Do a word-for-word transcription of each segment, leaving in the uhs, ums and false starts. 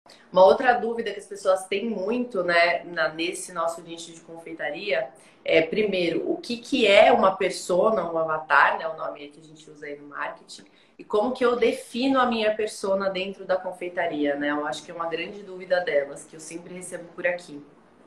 Uma outra dúvida que as pessoas têm muito, né, na- nesse nosso nicho de confeitaria é, primeiro, o que que é uma persona, um avatar, né, o nome que a gente usa aí no marketing, e como que eu defino a minha persona dentro da confeitaria, né? Eu acho que é uma grande dúvida delas, que eu sempre recebo por aqui.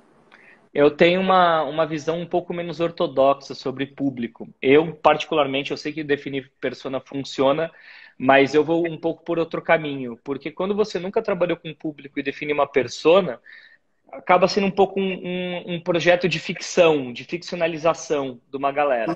Eu tenho uma, uma visão um pouco menos ortodoxa sobre público. Eu, particularmente, eu sei que definir persona funciona, mas eu vou um pouco por outro caminho. Porque quando você nunca trabalhou com público e define uma persona, acaba sendo um pouco um, um, um projeto de ficção, de ficcionalização de uma galera.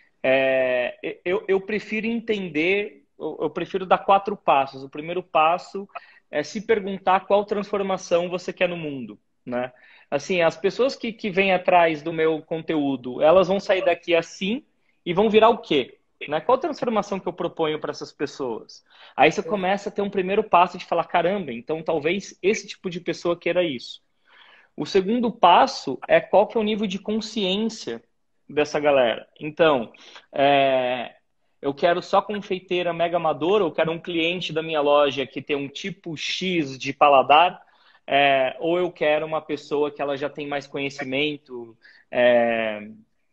É, eu, eu prefiro entender, eu, eu prefiro dar quatro passos. O primeiro passo é se perguntar qual transformação você quer no mundo, né? Assim, as pessoas que, que vêm atrás do meu conteúdo, elas vão sair daqui assim e vão virar o quê? Né? Qual transformação que eu proponho para essas pessoas? Aí você começa a ter um primeiro passo de falar, caramba, então talvez esse tipo de pessoa queira isso. O segundo passo é qual que é o nível de consciência dessa galera. Então, é, eu quero só confeiteira mega amadora, ou quero um cliente da minha loja que tem um tipo X de paladar, é, ou eu quero uma pessoa que ela já tem mais conhecimento é,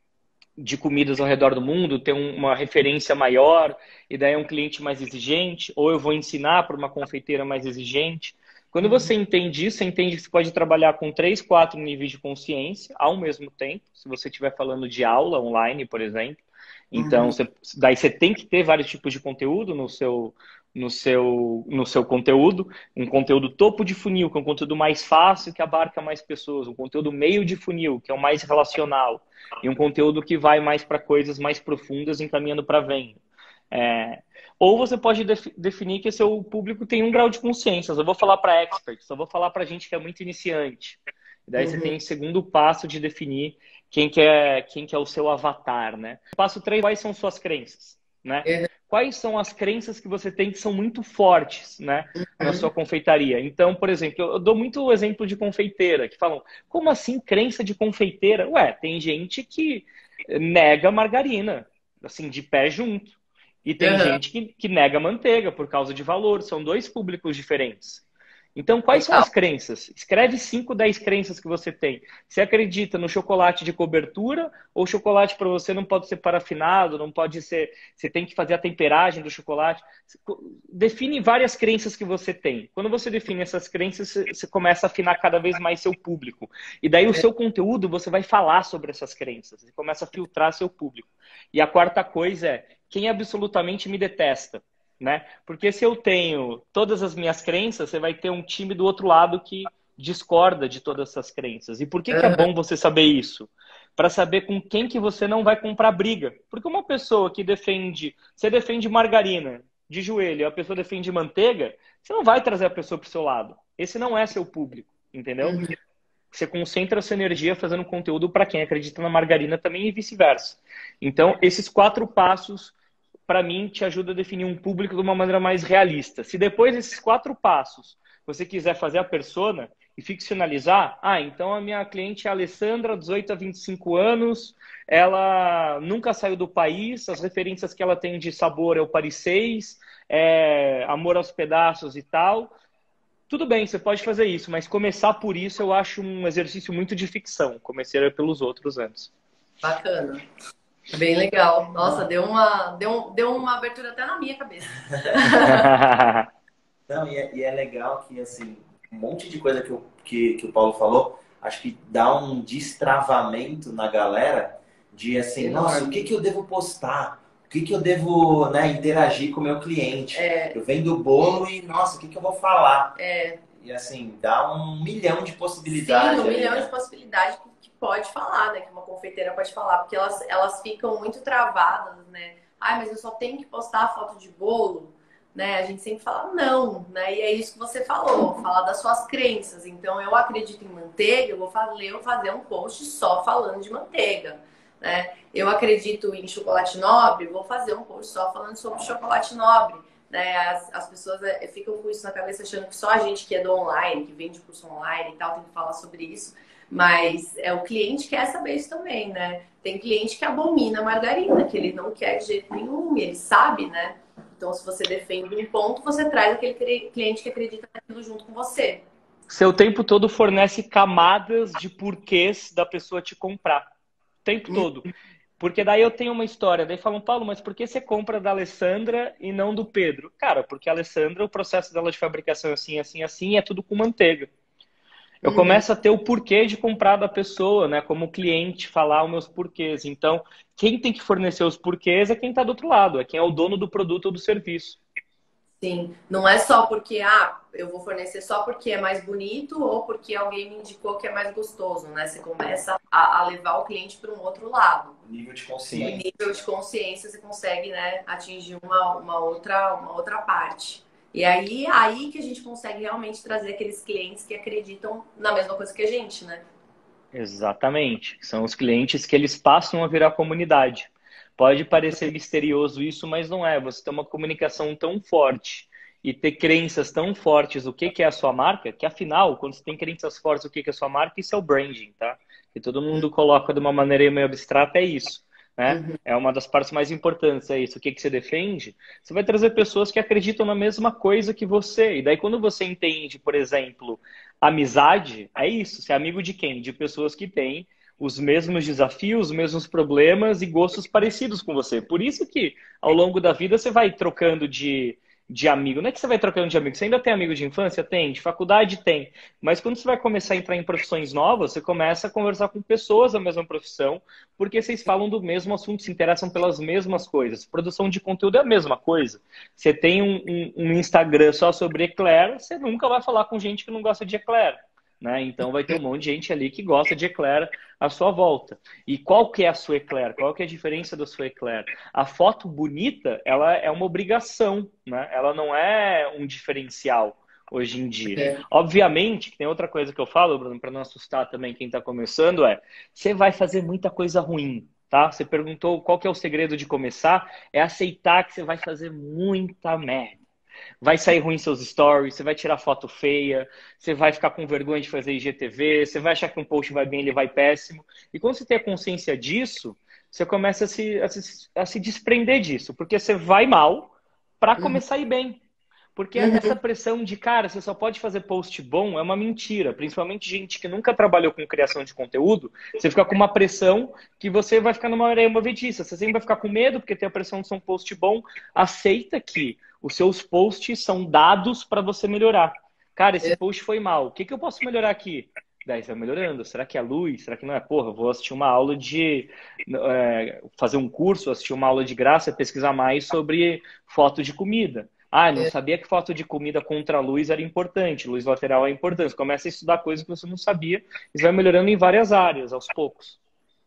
de comidas ao redor do mundo, tem um- uma referência maior, e daí é um cliente mais exigente, ou eu vou ensinar para uma confeiteira mais exigente. Quando você entende isso, você entende que você pode trabalhar com três, quatro níveis de consciência ao mesmo tempo, se você estiver falando de aula online, por exemplo. Então, Uhum. você, daí você tem que ter vários tipos de conteúdo no seu, no seu, no seu conteúdo. Um conteúdo topo de funil, que é um conteúdo mais fácil, que abarca mais pessoas. Um conteúdo meio de funil, que é o mais relacional. E um conteúdo que vai mais para coisas mais profundas, encaminhando para venda. É, ou você pode def definir que seu público tem um grau de consciência. Eu só vou falar para experts, só vou falar para gente que é muito iniciante. E daí você Uhum. tem o segundo passo de definir quem que é, quem que é o seu avatar, né? Passo três, quais são suas crenças, né? Quais são as crenças que você tem que são muito fortes, né, na sua Uhum. confeitaria? Então, por exemplo, eu dou muito exemplo de confeiteira, que falam, como assim crença de confeiteira? Ué, tem gente que nega margarina, assim, de pé junto. E tem Uhum. gente que, que nega manteiga por causa de valor. São dois públicos diferentes. Então, quais são Total. as crenças? Escreve cinco, dez crenças que você tem. Você acredita no chocolate de cobertura ou chocolate para você não pode ser parafinado, não pode ser. Você tem que fazer a temperagem do chocolate. Define várias crenças que você tem. Quando você define essas crenças, você começa a afinar cada vez mais seu público. E daí o seu conteúdo, você vai falar sobre essas crenças. Você começa a filtrar seu público. E a quarta coisa é quem absolutamente me detesta. Né? Porque se eu tenho todas as minhas crenças, você vai ter um time do outro lado que discorda de todas essas crenças. E por que que é Uhum. bom você saber isso? Para saber com quem que você não vai comprar briga. Porque uma pessoa que defende, você defende margarina de joelho, a pessoa defende manteiga, você não vai trazer a pessoa para o seu lado. Esse não é seu público, entendeu? Uhum. Você concentra a sua energia fazendo conteúdo para quem acredita na margarina também e vice-versa. Então, esses quatro passos para mim, te ajuda a definir um público de uma maneira mais realista. Se depois desses quatro passos você quiser fazer a persona e ficcionalizar, ah, então a minha cliente é a Alessandra, dezoito a vinte e cinco anos, ela nunca saiu do país, as referências que ela tem de sabor é o Paris seis, é Amor aos Pedaços e tal. Tudo bem, você pode fazer isso, mas começar por isso eu acho um exercício muito de ficção. Comecei pelos outros antes. Bacana. Bem legal. Nossa, deu uma, deu, um- deu uma abertura até na minha cabeça. Não, e é, e é legal que, assim, um monte de coisa que o, que, que o Paulo falou, acho que dá um destravamento na galera de, assim, nossa, o Enorme. que que eu devo postar? O que que eu devo, né, interagir com o meu cliente? É, Eu vendo bolo e, nossa, o que que eu vou falar? é, E, assim, dá um milhão de sim, possibilidades um ali, milhão de né? possibilidades que que pode falar, né? Que uma confeiteira pode falar, porque elas, elas ficam muito travadas, né? Ai, mas eu só tenho que postar foto de bolo, né? A gente sempre fala não, né? E é isso que você falou, falar das suas crenças. Então, eu acredito em manteiga, eu vou fazer, eu fazer um post só falando de manteiga, né? Eu acredito em chocolate nobre, vou fazer um post só falando sobre chocolate nobre. Né, as, as pessoas é, ficam com isso na cabeça achando que só a gente que é do online, que vende curso online e tal, tem que falar sobre isso. Mas é, o cliente quer saber isso também, né? Tem cliente que abomina a margarina, que ele não quer de jeito nenhum, ele sabe, né? Então, se você defende um ponto, você traz aquele cliente que acredita naquilo junto com você. Você o tempo todo fornece camadas de porquês da pessoa te comprar. O tempo todo. Porque daí eu tenho uma história, daí falam, Paulo, mas por que você compra da Alessandra e não do Pedro? Cara, porque a Alessandra, o processo dela de fabricação é assim, assim, assim, é tudo com manteiga. Eu Uhum. começo a ter o porquê de comprar da pessoa, né? Como cliente, falar os meus porquês. Então, quem tem que fornecer os porquês é quem está do outro lado, é quem é o dono do produto ou do serviço. Sim, não é só porque, ah, eu vou fornecer só porque é mais bonito ou porque alguém me indicou que é mais gostoso, né? Você começa a, a levar o cliente para um outro lado. Nível de O consciência. nível de consciência você consegue, né, atingir uma, uma, outra, uma outra parte. E aí, aí que a gente consegue realmente trazer aqueles clientes que acreditam na mesma coisa que a gente, né? Exatamente. São os clientes que eles passam a virar comunidade. Pode parecer misterioso isso, mas não é. Você tem uma comunicação tão forte e ter crenças tão fortes o que que é a sua marca, que afinal, quando você tem crenças fortes o que que é a sua marca, isso é o branding, tá? Que todo mundo coloca de uma maneira meio abstrata, é isso, né? Uhum. É uma das partes mais importantes, é isso. O que que você defende? Você vai trazer pessoas que acreditam na mesma coisa que você. E daí quando você entende, por exemplo, amizade, é isso. Você é amigo de quem? De pessoas que têm os mesmos desafios, os mesmos problemas e gostos parecidos com você. Por isso que ao longo da vida você vai trocando de, de amigo. Não é que você vai trocando de amigo, você ainda tem amigo de infância? Tem, de faculdade tem. Mas quando você vai começar a entrar em profissões novas, você começa a conversar com pessoas da mesma profissão, porque vocês falam do mesmo assunto, se interessam pelas mesmas coisas. Produção de conteúdo é a mesma coisa. Você tem um, um, um Instagram só sobre eclair, você nunca vai falar com gente que não gosta de eclair. Né? Então vai ter um monte de gente ali que gosta de eclair à sua volta. E qual que é a sua eclair? Qual que é a diferença da sua eclair? A foto bonita, ela é uma obrigação, né? Ela não é um diferencial hoje em dia. É. Obviamente, tem outra coisa que eu falo, Bruno, para não assustar também quem está começando, é você vai fazer muita coisa ruim, tá? Você perguntou qual que é o segredo de começar, é aceitar que você vai fazer muita merda. Vai sair ruim seus stories, você vai tirar foto feia, você vai ficar com vergonha de fazer I G T V, você vai achar que um post vai bem, ele vai péssimo. E quando você tem a consciência disso, você começa a se, a se, a se desprender disso, porque você vai mal para começar a ir bem. Porque Uhum. essa pressão de, cara, você só pode fazer post bom é uma mentira. Principalmente gente que nunca trabalhou com criação de conteúdo, você fica com uma pressão que você vai ficar numa areia movediça. Você sempre vai ficar com medo porque tem a pressão de ser um post bom. Aceita que os seus posts são dados para você melhorar. Cara, esse post foi mal. O que, que eu posso melhorar aqui? Daí você vai melhorando. Será que é a luz? Será que não é? Porra, eu vou assistir uma aula de... É, fazer um curso, assistir uma aula de graça, pesquisar mais sobre foto de comida. Ah, não sabia que foto de comida contra a luz era importante, luz lateral é importante. Você começa a estudar coisas que você não sabia e vai melhorando em várias áreas, aos poucos.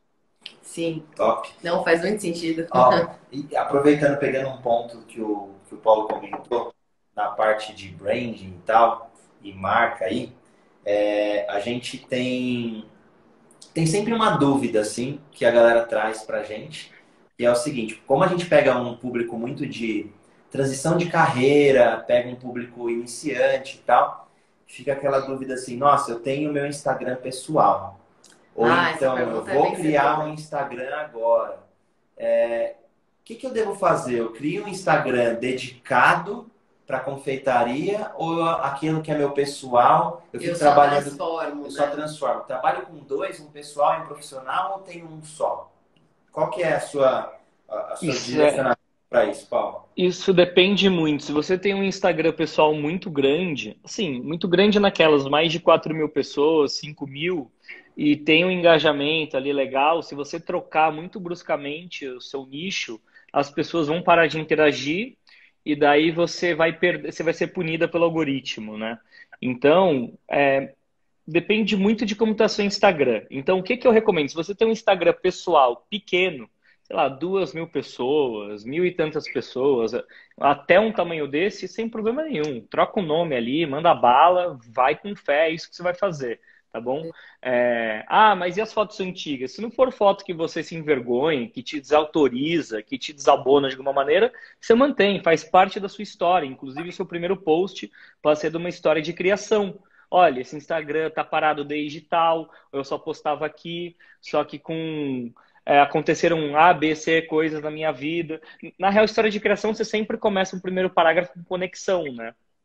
Sim. Top. Não faz muito sentido. Ó, e aproveitando, pegando um ponto que o, que o Paulo comentou, na parte de branding e tal, e marca aí, é, a gente tem, tem sempre uma dúvida, assim, que a galera traz pra gente, que é o seguinte, como a gente pega um público muito de transição de carreira, pega um público iniciante e tal, fica aquela dúvida assim, nossa, eu tenho meu Instagram pessoal. Ou Ah, então, eu vou criar um Instagram agora. É, o que, que eu devo fazer? Eu crio um Instagram dedicado para confeitaria ou aquilo que é meu pessoal? Eu fico eu trabalhando. Só transformo, eu né? só transformo. Trabalho com dois, um pessoal e um profissional, ou tenho um só? Qual que é a sua, a, a sua direcionamento para isso, Paulo? Isso depende muito. Se você tem um Instagram pessoal muito grande, assim, muito grande naquelas mais de quatro mil pessoas, cinco mil, e tem um engajamento ali legal, se você trocar muito bruscamente o seu nicho, as pessoas vão parar de interagir e daí você vai perder, você vai ser punida pelo algoritmo, né? Então, é, depende muito de como está seu Instagram. Então, o que, que eu recomendo? Se você tem um Instagram pessoal pequeno, sei lá, duas mil pessoas, mil e tantas pessoas, até um tamanho desse, sem problema nenhum. Troca o nome ali, manda bala, vai com fé, é isso que você vai fazer, tá bom? É... Ah, mas e as fotos antigas? Se não for foto que você se envergonhe, que te desautoriza, que te desabona de alguma maneira, você mantém, faz parte da sua história. Inclusive, o seu primeiro post pode ser de uma história de criação. Olha, esse Instagram tá parado desde tal, eu só postava aqui, só que com... É, aconteceram A, B, C coisas na minha vida. Na real, história de criação, você sempre começa o primeiro parágrafo com conexão, né?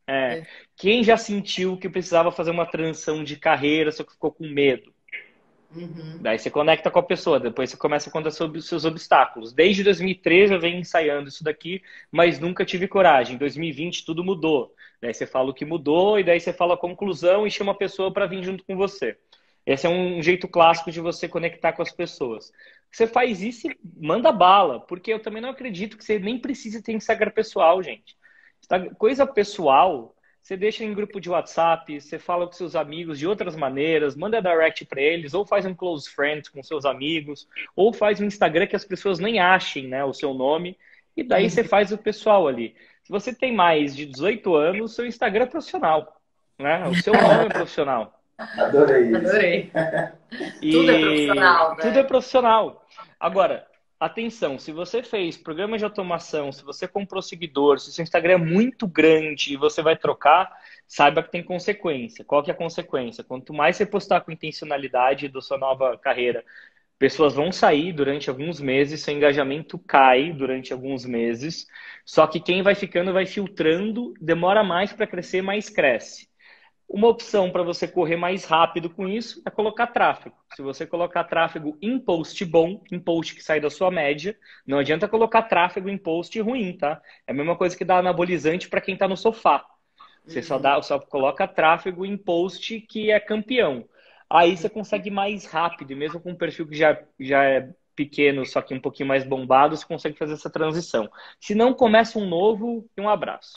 É. Quem já sentiu que precisava fazer uma transição de carreira, só que ficou com medo? Uhum. Daí você conecta com a pessoa, depois você começa a contar sobre os seus obstáculos. Desde dois mil e treze eu venho ensaiando isso daqui, mas nunca tive coragem. Em dois mil e vinte tudo mudou. Daí você fala o que mudou e daí você fala a conclusão e chama a pessoa para vir junto com você. Esse é um jeito clássico de você conectar com as pessoas. Você faz isso e manda bala, porque eu também não acredito que você nem precisa ter Instagram pessoal, gente. Coisa pessoal, você deixa em grupo de WhatsApp, você fala com seus amigos de outras maneiras, manda direct para eles, ou faz um close friends com seus amigos, ou faz um Instagram que as pessoas nem achem, né, o seu nome, e daí você faz o pessoal ali. Se você tem mais de dezoito anos, seu Instagram é profissional, né? O seu nome é profissional. Adorei isso. Adorei. E tudo é profissional, né? Tudo é profissional. Agora, atenção, se você fez programa de automação, se você comprou seguidor, se seu Instagram é muito grande e você vai trocar, saiba que tem consequência. Qual que é a consequência? Quanto mais você postar com intencionalidade da sua nova carreira, pessoas vão sair durante alguns meses, seu engajamento cai durante alguns meses, só que quem vai ficando vai filtrando, demora mais para crescer, mais cresce. Uma opção para você correr mais rápido com isso é colocar tráfego. Se você colocar tráfego em post bom, em post que sai da sua média, não adianta colocar tráfego em post ruim, tá? É a mesma coisa que dar anabolizante para quem está no sofá. Você só, dá, só coloca tráfego em post que é campeão. Aí você consegue mais rápido, e mesmo com um perfil que já, já é pequeno, só que um pouquinho mais bombado, você consegue fazer essa transição. Se não, começa um novo e um abraço.